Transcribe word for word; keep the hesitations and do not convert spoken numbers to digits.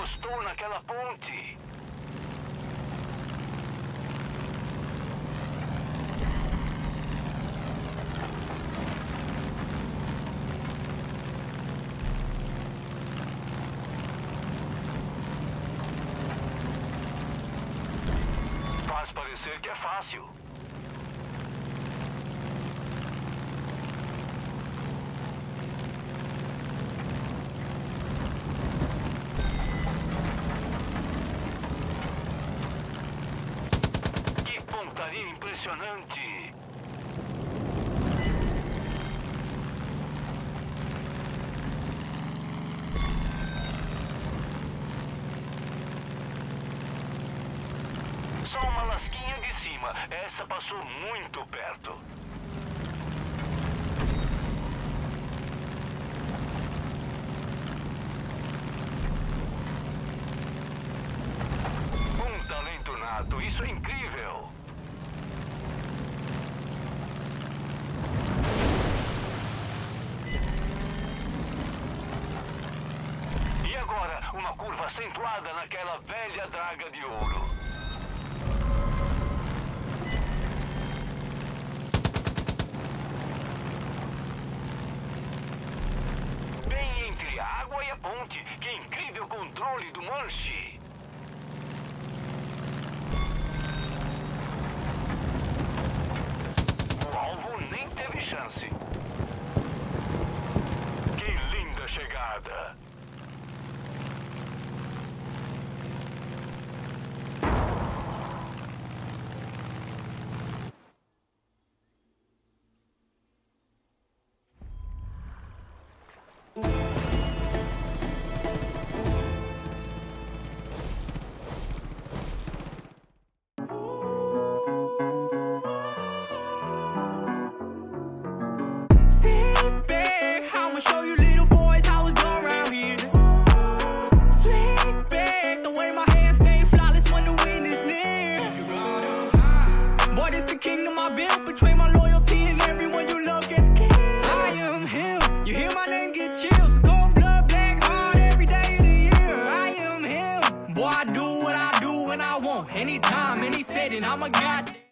encostou naquela ponte. Faz parecer que é fácil. Que pontaria impressionante! Só uma lasquinha de cima. Essa passou muito perto. Um talento nato. Isso é incrível. E agora, uma curva acentuada naquela velha draga de ouro. Bem entre a água e a ponte. Que incrível controle do Murphy. O alvo nem teve chance. Que linda chegada. Sit back, I'ma show you little boys how it's done around here. Sit back, the way my hands stay flawless when the wind is near. Boy, this the kingdom I built between my loyalty and everyone you love gets killed. I am him, you hear my name get chills. Cold blood, black heart every day of the year. I am him, boy, I do what I do when I want. Anytime, any setting, I'm a god.